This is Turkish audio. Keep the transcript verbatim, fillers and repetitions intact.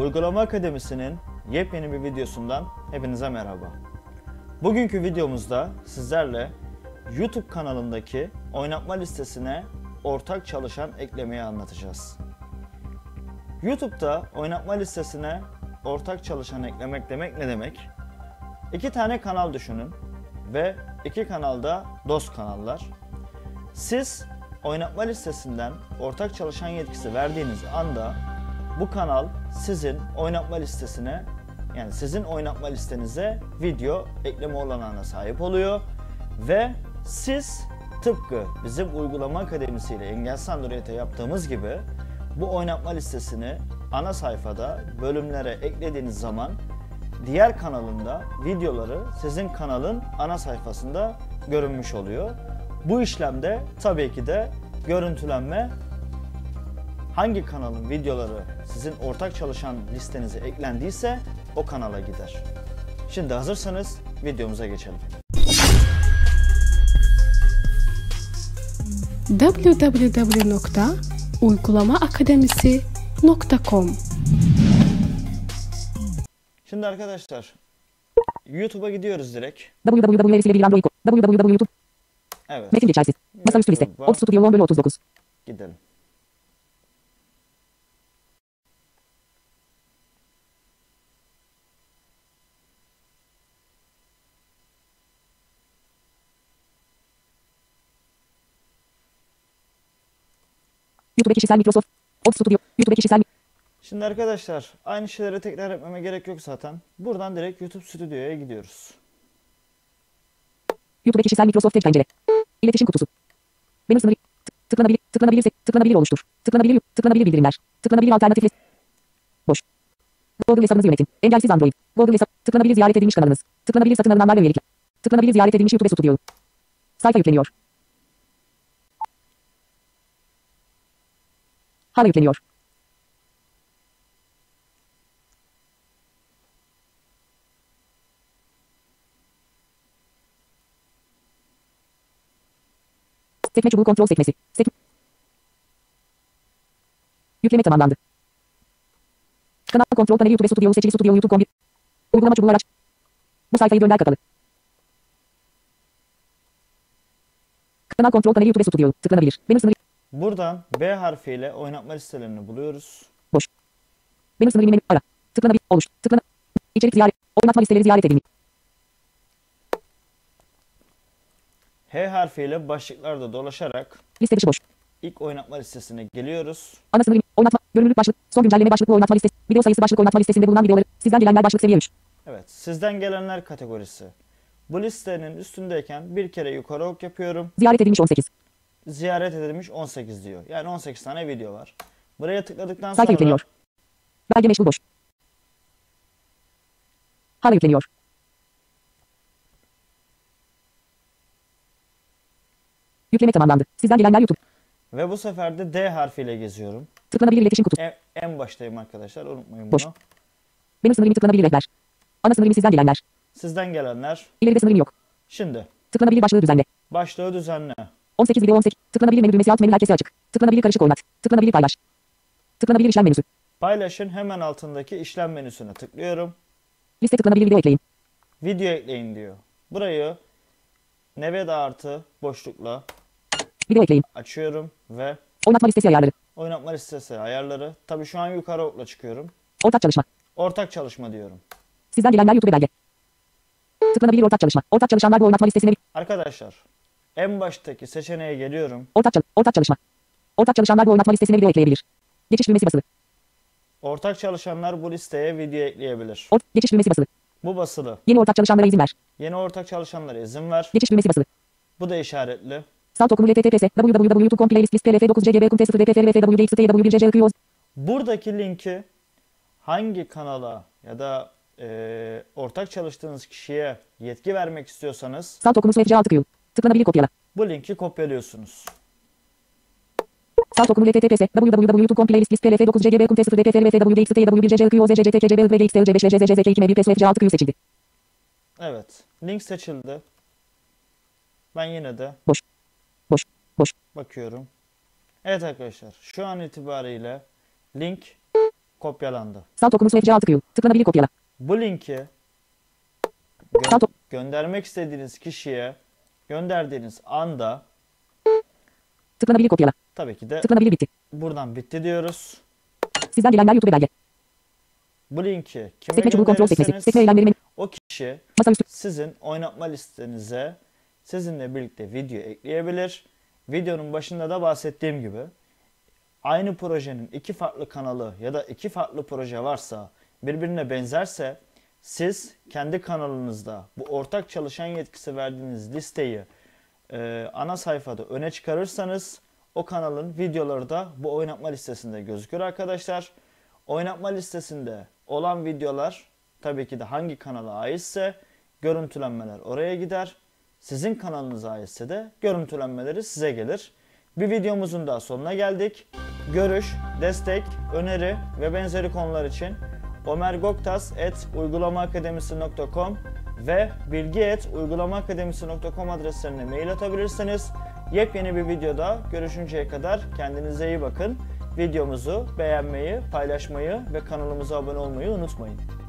Uygulama Akademisi'nin yepyeni bir videosundan hepinize merhaba. Bugünkü videomuzda sizlerle YouTube kanalımdaki oynatma listesine ortak çalışan eklemeyi anlatacağız. YouTube'da oynatma listesine ortak çalışan eklemek demek ne demek? İki tane kanal düşünün ve iki kanalda dost kanallar. Siz oynatma listesinden ortak çalışan yetkisi verdiğiniz anda bu kanal sizin oynatma listesine, yani sizin oynatma listenize video ekleme olanağına sahip oluyor ve siz tıpkı bizim Uygulama Akademisi ile Engelsiz Android'e yaptığımız gibi bu oynatma listesini ana sayfada bölümlere eklediğiniz zaman diğer kanalında videoları sizin kanalın ana sayfasında görünmüş oluyor. Bu işlemde tabii ki de görüntülenme hangi kanalın videoları sizin ortak çalışan listenize eklendiyse o kanala gider. Şimdi hazırsanız videomuza geçelim. double-u double-u double-u nokta uygulama akademisi nokta com. Şimdi arkadaşlar YouTube'a gidiyoruz direkt. www.youtube Evet. Metin geçersiz. Masaüstü liste. Ox Studio on bölü otuz dokuz. Gidelim. YouTube kişisel Microsoft. Ox Studio. YouTube kişisel. Şimdi arkadaşlar aynı şeyleri tekrar etmeme gerek yok zaten. Buradan direkt YouTube Studio'ya gidiyoruz. YouTube kişisel Microsoft Edge pencere. İletişim kutusu. Benim sınırı. Tıklanabilir. Tıklanabilir. Tıklanabilir oluştur. Tıklanabilir. Tıklanabilir bildirimler. Tıklanabilir alternatif list. Boş. Google hesabınızı yönetin. Engelsiz Android. Google hesap. Tıklanabilir ziyaret edilmiş kanalınız. Tıklanabilir satın alınanlar ve üyelikler. Tıklanabilir ziyaret edilmiş YouTube Studio. Sayfa yükleniyor. Hala yükleniyor. Sekme çubuğu kontrol sekmesi. Sek Yükleme tamamlandı. Kanal kontrol paneli YouTube Studio seçili Studio YouTube nokta com. Uygulama çubuğu araç. Bu sayfayı gönder kapalı. Kanal kontrol paneli YouTube Studio. Tıklanabilir. Benim sınırı. Buradan B harfiyle oynatma listelerini buluyoruz. Boş. Benim sınırı menü ara. Tıklanabilir. Oluş. Tıklan. İçerik ziyaret. Oynatma listeleri ziyaret edin. H harfiyle başlıklarda dolaşarak Liste dışı boş. ilk oynatma listesine geliyoruz. Ana sınırı oynatma. Görünürlük başlık. Son güncelleme başlıklı oynatma listesi. Video sayısı başlık oynatma listesinde bulunan videoları. Sizden gelenler başlık seviye üç. Evet, sizden gelenler kategorisi. Bu listenin üstündeyken bir kere yukarı ok yapıyorum. Ziyaret edilmiş on sekiz. Ziyaret edilmiş on sekiz diyor. Yani on sekiz tane video var. Buraya tıkladıktan Sayfa sonra yükleniyor. Belge meşgul boş. Hala yükleniyor. Yükleme tamamlandı. Sizden gelenler YouTube. ve bu sefer de D harfiyle geziyorum. Tıklanabilir iletişim kutusu. En, en baştayım arkadaşlar, unutmayın Boş. bunu. Benim sınırım tıklanabilir rehber. Ana sınırım sizden gelenler. Sizden gelenler. İleride sınırım yok. Şimdi Tıklanabilir başlığı düzenle. başlığı düzenle. on sekiz video on sekiz. Tıklanabilir menü düğmesi alt menü herkese açık. Tıklanabilir karışık oynat. Tıklanabilir paylaş. Tıklanabilir işlem menüsü. Paylaşın hemen altındaki işlem menüsüne tıklıyorum. Liste tıklanabilir video ekleyin. Video ekleyin diyor. Burayı Nevada artı boşlukla Video ekleyin. açıyorum ve Oynatma listesi ayarları. oynatma listesi ayarları. Tabii şu an yukarı okla çıkıyorum. Ortak çalışma. Ortak çalışma diyorum. Sizden gelenler YouTube belge. Tıklanabilir ortak çalışma. Ortak çalışanlar bu oynatma listesine. Arkadaşlar en baştaki seçeneğe geliyorum. Ortak, çal ortak çalışma. Ortak çalışanlar bu oynatma listesine video ekleyebilir. Geçiş düğmesi basılı. Ortak çalışanlar bu listeye video ekleyebilir. Ort geçiş düğmesi basılı. Bu basılı. Yeni ortak çalışanlara izin ver. Yeni ortak çalışanlara izin ver. Geçiş düğmesi basılı. Bu da işaretli. Salt okumu H T T P S www.youtube.com playlist list plf dokuz C G B kum T sıfır D P F R F W X T W bir C C Q O Z. Buradaki linki hangi kanala ya da e, ortak çalıştığınız kişiye yetki vermek istiyorsanız Salt okumu F C altı Q. Tıklanabilir kopyala. bu linki kopyalıyorsunuz. Salt okumu H T T P S www.youtube nokta com playlist list plf dokuz C G B kum T sıfır D P F R F W X T W bir C C Q O Z C C T C C B V X T C beş L J Z J Z iki M B P S F C altı Q seçildi. Evet. Link seçildi. Ben yine de Boş. Boş. Boş. bakıyorum. Evet arkadaşlar, şu an itibariyle link kopyalandı. Salt okumuş F C altı Q. Tıklanabilir kopyala. Bu linki gö- Salt ok- göndermek istediğiniz kişiye gönderdiğiniz anda Tıklanabilir kopyala. tabii ki de Tıklanabilir bitti. buradan bitti diyoruz. Sizden gelenler YouTube belge. Bu linki kime Sekme çubuğu kontrol sekmesi. gönderirseniz Sekme eylemleri menü. o kişi Masaüstü. sizin oynatma listenize sizinle birlikte video ekleyebilir. Videonun başında da bahsettiğim gibi aynı projenin iki farklı kanalı ya da iki farklı proje varsa, birbirine benzerse siz kendi kanalınızda bu ortak çalışan yetkisi verdiğiniz listeyi e, ana sayfada öne çıkarırsanız o kanalın videoları da bu oynatma listesinde gözükür arkadaşlar. Oynatma listesinde olan videolar tabii ki de hangi kanala aitse görüntülenmeler oraya gider. Sizin kanalınıza aitse de görüntülenmeleri size gelir. Bir videomuzun daha sonuna geldik. Görüş, destek, öneri ve benzeri konular için omergoktas at uygulamaakademisi nokta com ve bilgi at uygulamaakademisi nokta com adreslerine mail atabilirsiniz. Yepyeni bir videoda görüşünceye kadar kendinize iyi bakın. Videomuzu beğenmeyi, paylaşmayı ve kanalımıza abone olmayı unutmayın.